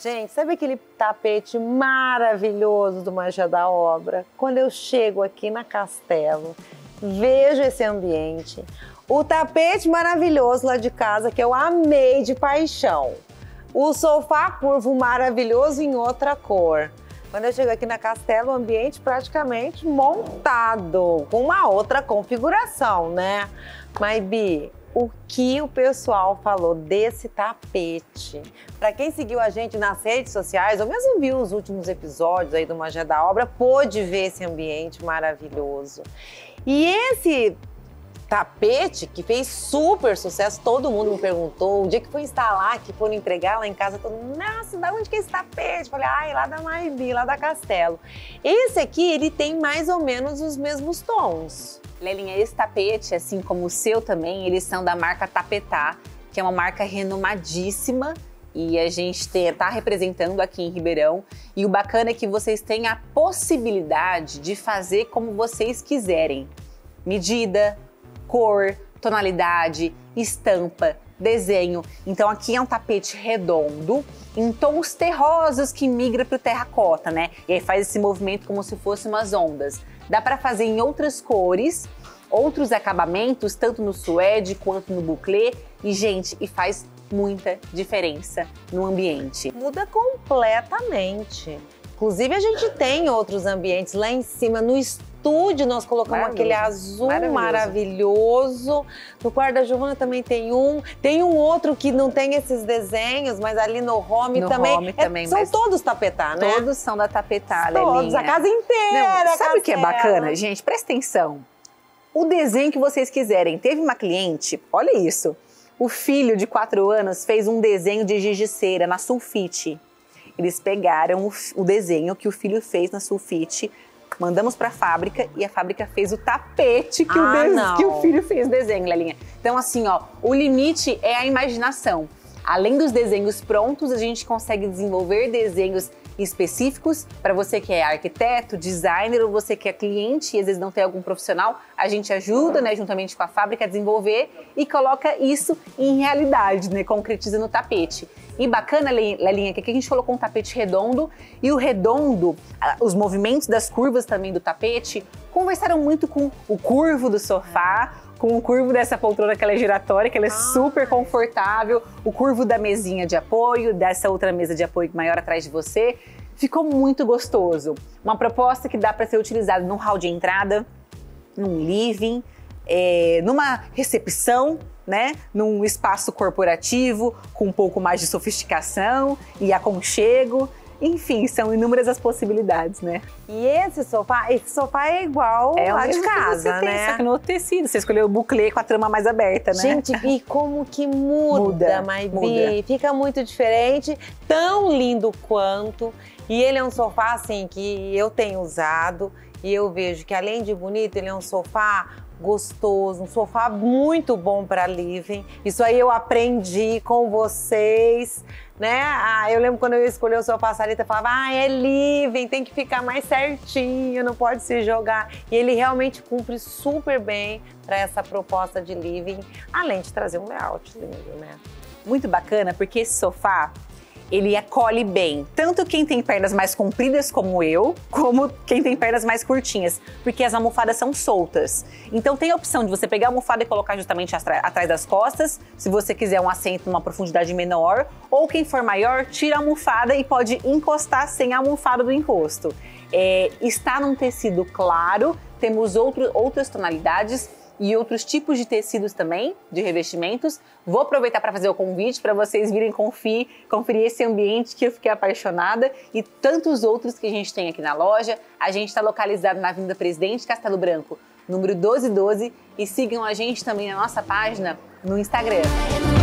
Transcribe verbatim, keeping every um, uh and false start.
Gente, sabe aquele tapete maravilhoso do Magia da Obra? Quando eu chego aqui na Castelo, vejo esse ambiente, o tapete maravilhoso lá de casa que eu amei de paixão, o sofá curvo maravilhoso em outra cor. Quando eu chego aqui na Castelo, o ambiente praticamente montado, com uma outra configuração, né? Mas, Bi, o que o pessoal falou desse tapete? Para quem seguiu a gente nas redes sociais, ou mesmo viu os últimos episódios aí do Magia da Obra, pôde ver esse ambiente maravilhoso. E esse tapete que fez super sucesso, todo mundo me perguntou, o dia que foi instalar, que foram entregar lá em casa, todo mundo, nossa, da onde que é esse tapete? Falei, ai, lá da Maibi, lá da Castelo. Esse aqui, ele tem mais ou menos os mesmos tons. Lelinha, esse tapete, assim como o seu também, eles são da marca Tapetá, que é uma marca renomadíssima e a gente está representando aqui em Ribeirão. E o bacana é que vocês têm a possibilidade de fazer como vocês quiserem. Medida, cor, tonalidade, estampa, desenho. Então aqui é um tapete redondo, em tons terrosos que migra para o terracota, né? E aí faz esse movimento como se fossem umas ondas. Dá para fazer em outras cores, outros acabamentos, tanto no suede quanto no buclé. E, gente, e faz muita diferença no ambiente. Muda completamente. Inclusive, a gente tem outros ambientes lá em cima, no estúdio nós colocamos aquele azul maravilhoso. maravilhoso. No quarto da Giovana também tem um. Tem um outro que não tem esses desenhos, mas ali no home no também. Home é, também são mas todos Tapetá, né? Todos são da Tapetá, Todos, Lelinha. a casa inteira. Não, sabe o que é bacana, gente? Presta atenção. O desenho que vocês quiserem. Teve uma cliente, olha isso. O filho de quatro anos fez um desenho de giz de cera na sulfite. Eles pegaram o, o desenho que o filho fez na sulfite, mandamos para a fábrica e a fábrica fez o tapete que, ah, o, que o filho fez o desenho, Lelinha. Então, assim, ó, o limite é a imaginação. Além dos desenhos prontos, a gente consegue desenvolver desenhos específicos para você que é arquiteto, designer ou você que é cliente e às vezes não tem algum profissional, a gente ajuda, né, juntamente com a fábrica a desenvolver e coloca isso em realidade, né, concretiza no tapete. E bacana, Lelinha, que aqui a gente colocou um tapete redondo e o redondo, os movimentos das curvas também do tapete, conversaram muito com o curvo do sofá, com o curvo dessa poltrona que ela é giratória, que ela é super confortável, o curvo da mesinha de apoio, dessa outra mesa de apoio maior atrás de você. Ficou muito gostoso. Uma proposta que dá para ser utilizada num hall de entrada, num living, é, numa recepção, né? Num espaço corporativo, com um pouco mais de sofisticação e aconchego. Enfim, são inúmeras as possibilidades, né? E esse sofá, esse sofá é igual é lá de casa, tem, né? Só que no outro tecido, você escolheu o buclé com a trama mais aberta, né? Gente, e como que muda, muda Maibi? muda. Fica muito diferente, tão lindo quanto. E ele é um sofá, assim, que eu tenho usado e eu vejo que além de bonito, ele é um sofá gostoso, um sofá muito bom para living. Isso aí eu aprendi com vocês, né? Ah, eu lembro quando eu escolhi o sofá, a Sarita falava, ah, é living, tem que ficar mais certinho, não pode se jogar. E ele realmente cumpre super bem para essa proposta de living, além de trazer um layout lindo, né? Muito bacana, porque esse sofá, ele acolhe bem, tanto quem tem pernas mais compridas como eu, como quem tem pernas mais curtinhas, porque as almofadas são soltas. Então tem a opção de você pegar a almofada e colocar justamente atrás das costas, se você quiser um assento numa profundidade menor, ou quem for maior, tira a almofada e pode encostar sem a almofada do encosto. É, está num tecido claro, temos outro, outras tonalidades, e outros tipos de tecidos também, de revestimentos. Vou aproveitar para fazer o convite para vocês virem conferir, conferir esse ambiente que eu fiquei apaixonada e tantos outros que a gente tem aqui na loja. A gente está localizado na Avenida Presidente Castelo Branco, número doze doze, e sigam a gente também na nossa página no Instagram.